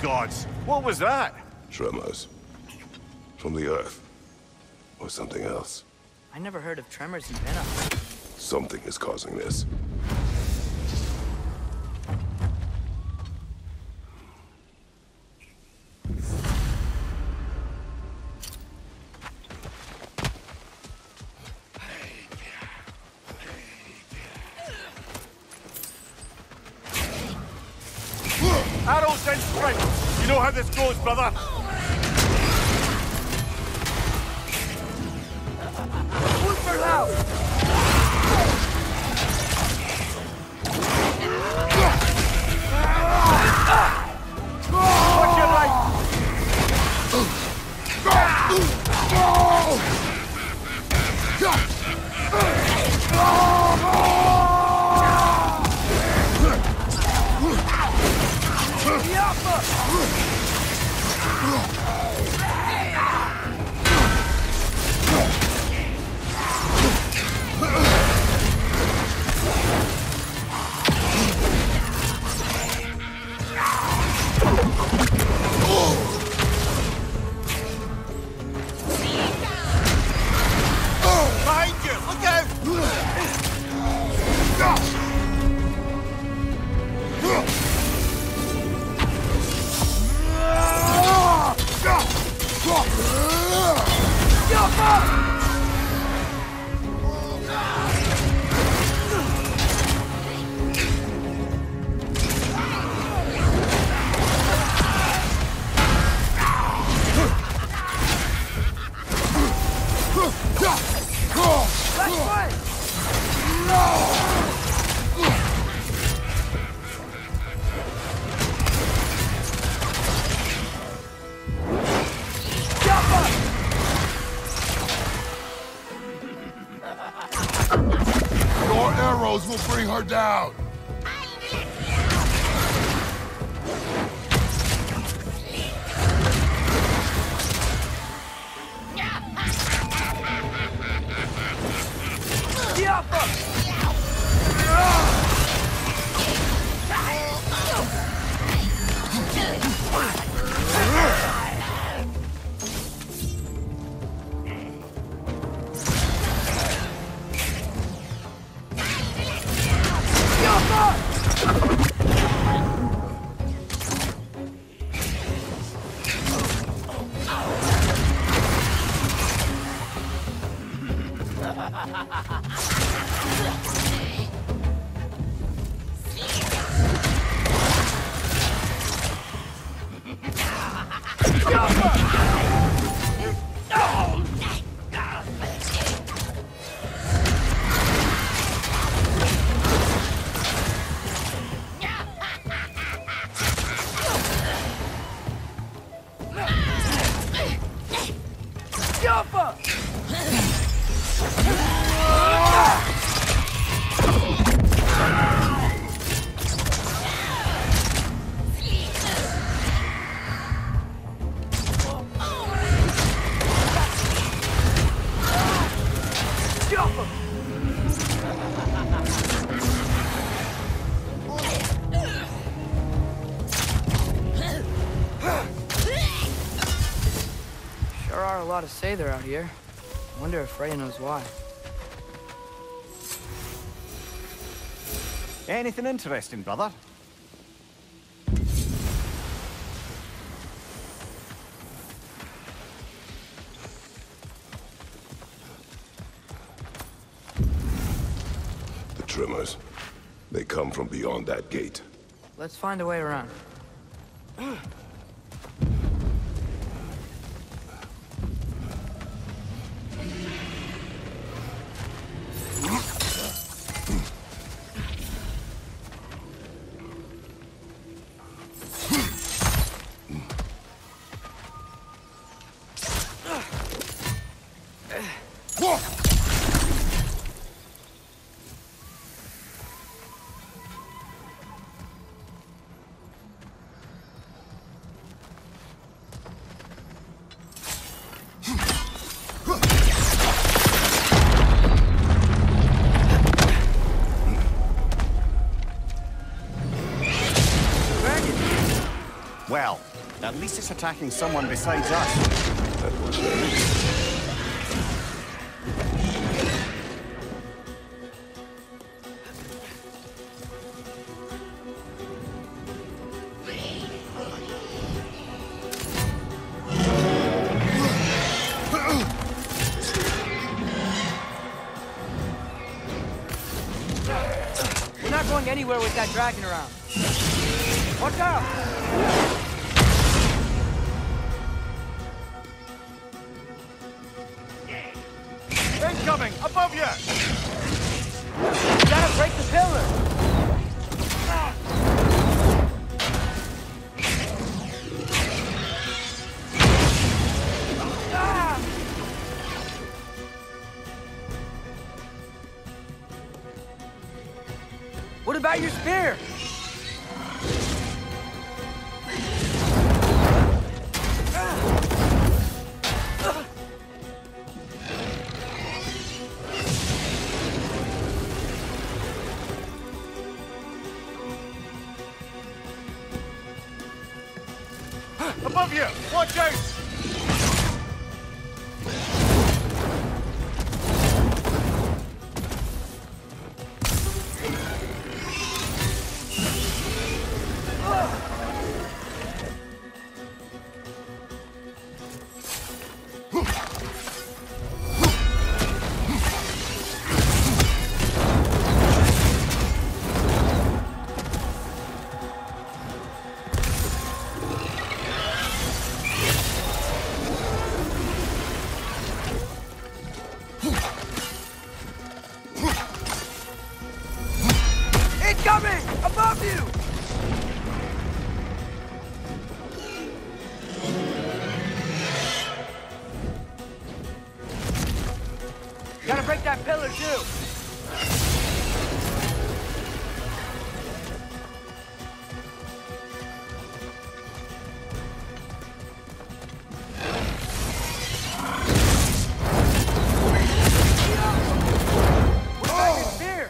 gods! What was that? Tremors. From the Earth. Or something else. I never heard of tremors in Venom. Something is causing this. Arrows and sprint! You know how this goes, brother! Super loud! Watch your right! Behind you! Look out! Your arrows will bring her down! Sure are a lot to say there out here. I wonder if Freya knows why. Anything interesting, brother? The Tremors. They come from beyond that gate. Let's find a way around. Well, least it's attacking someone besides us. That will change. We're not going anywhere with that dragon around. Watch out! Incoming! Above you! You gotta break the pillar! What about your spear? Above you! Watch out! Incoming! Above you! Gotta break that pillar too! What about your spear?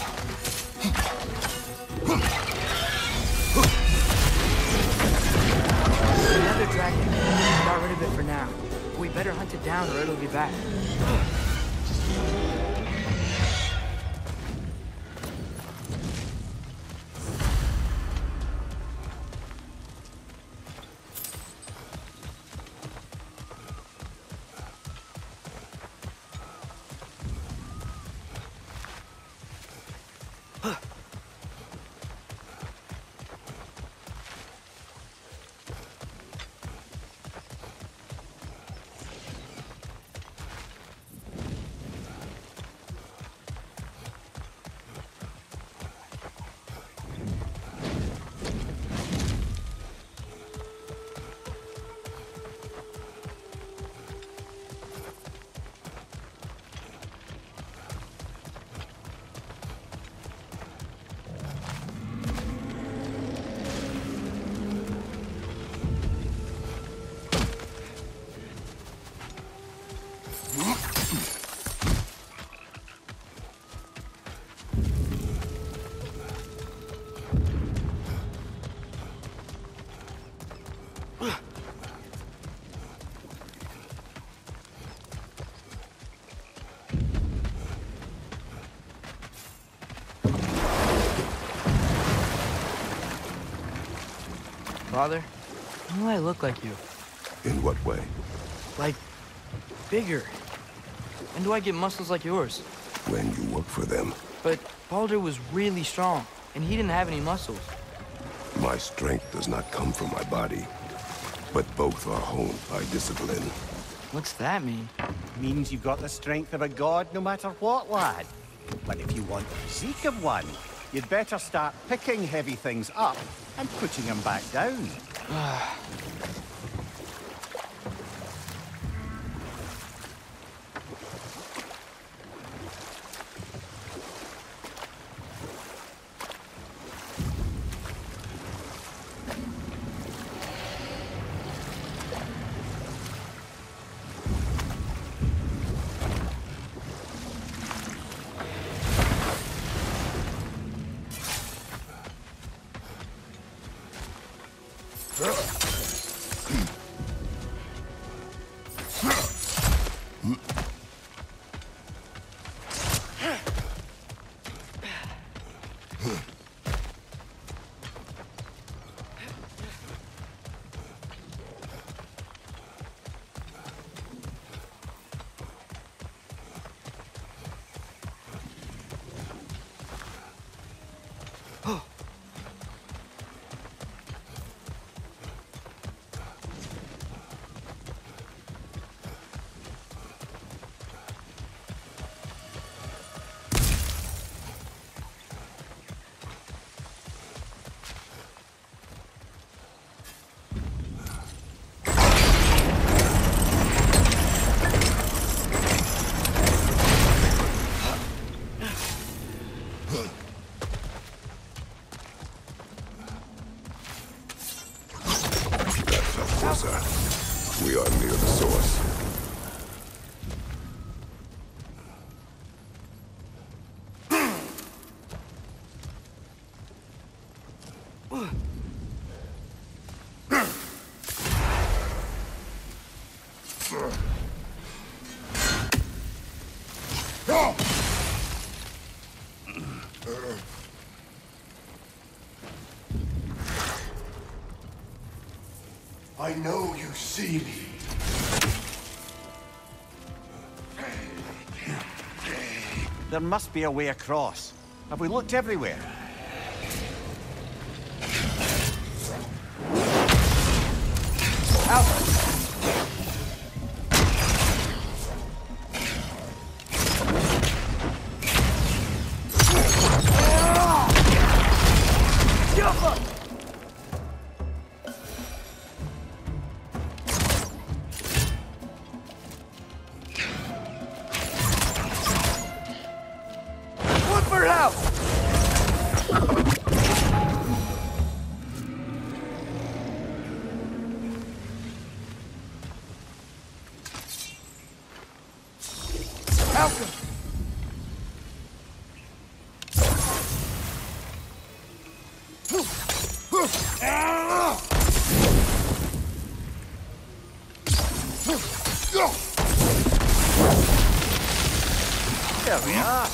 Another dragon. Got rid of it for now. We better hunt it down or it'll be back. Father, why do I look like you? In what way? Like, bigger. And do I get muscles like yours? When you work for them. But Baldur was really strong, and he didn't have any muscles. My strength does not come from my body, but both are honed by discipline. What's that mean? Means you've got the strength of a god no matter what, lad. But if you want the physique of one, you'd better start picking heavy things up and putting them back down. We are near the source. I know you see me. There must be a way across. Have we looked everywhere? There we are.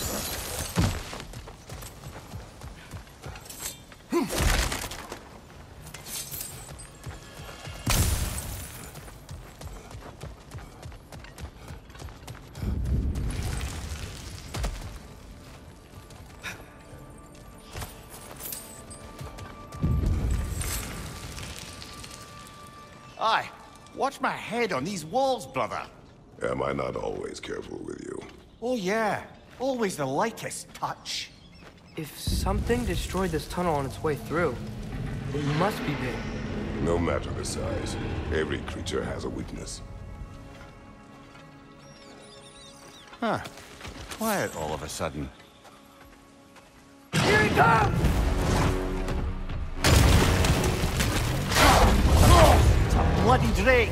Aye, watch my head on these walls, brother. Am I not always careful with you? Oh yeah, always the lightest touch. If something destroyed this tunnel on its way through, it must be big. No matter the size, every creature has a weakness. Huh. Quiet all of a sudden. Here he comes! It's a bloody drake!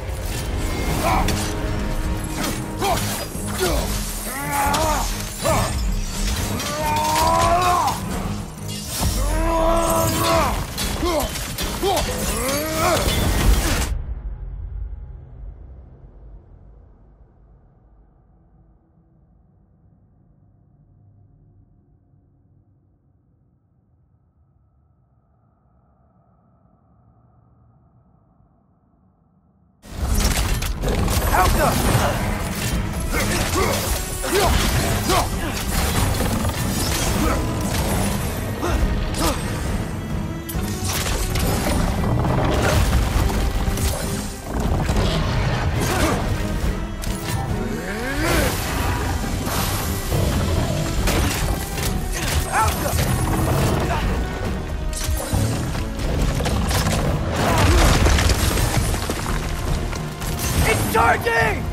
Charging!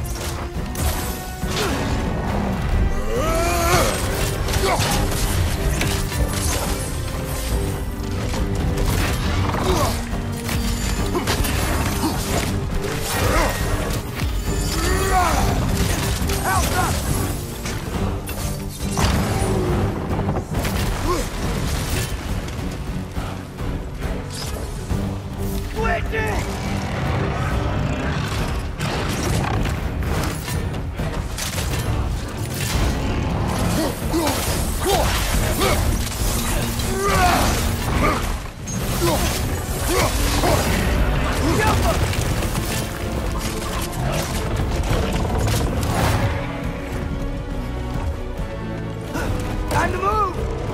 Time to move!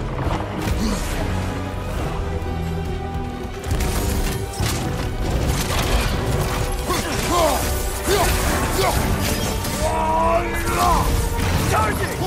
Charging!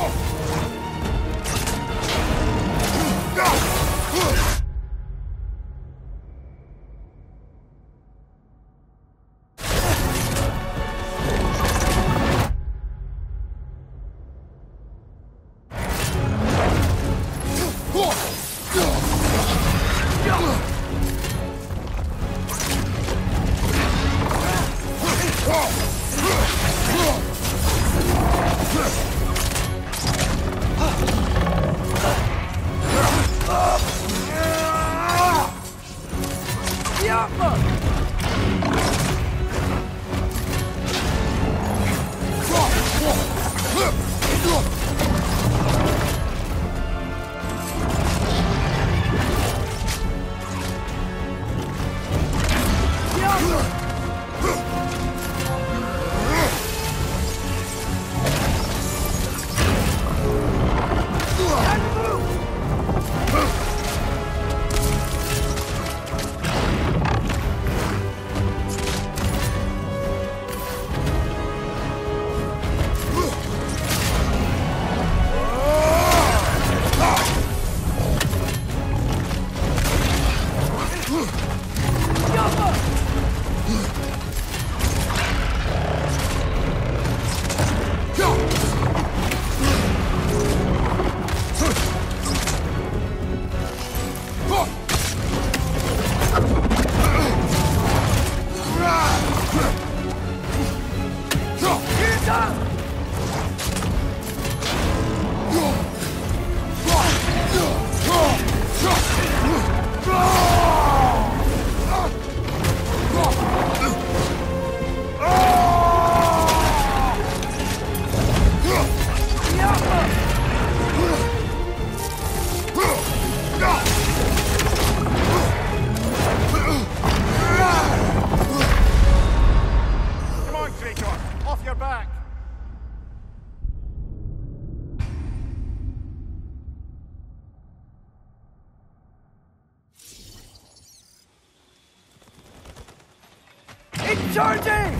Charging!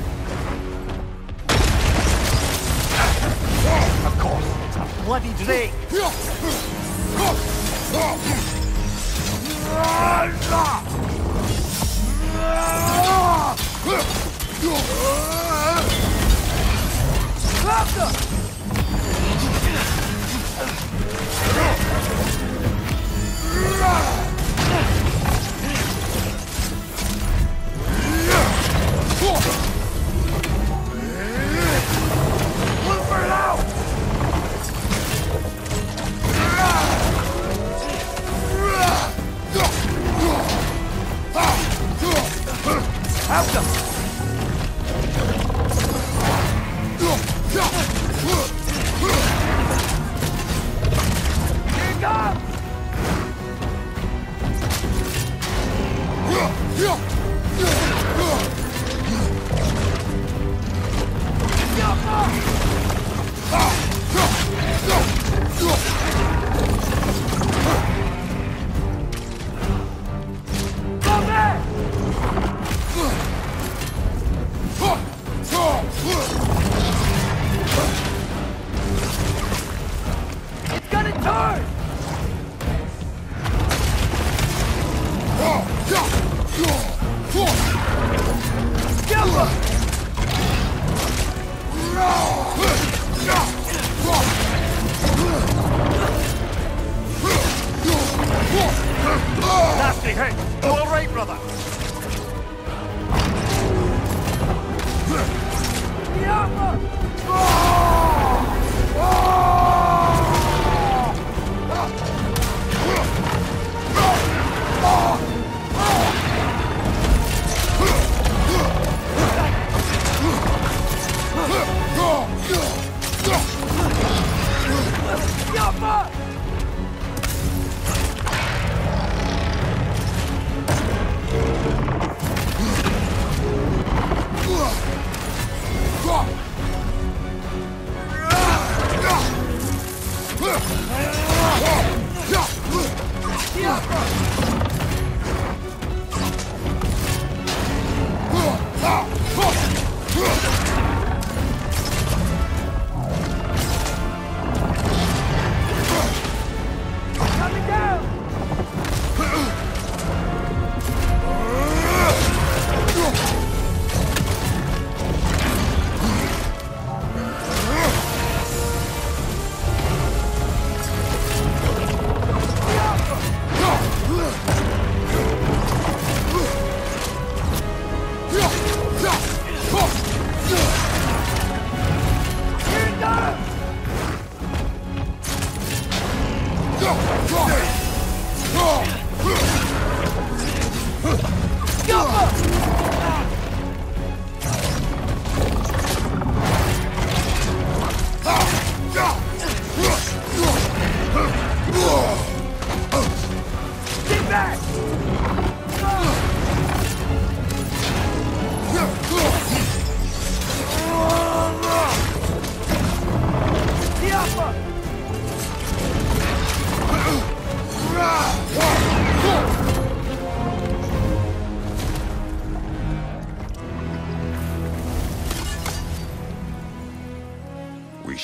Of course, it's a bloody Drake.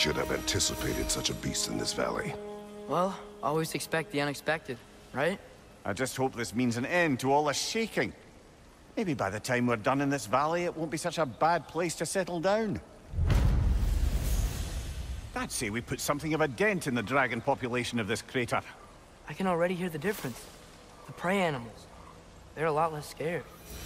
should have anticipated such a beast in this valley. Well, always expect the unexpected, right? I just hope this means an end to all this shaking. Maybe by the time we're done in this valley, it won't be such a bad place to settle down. I'd say we put something of a dent in the dragon population of this crater. I can already hear the difference. The prey animals, they're a lot less scared.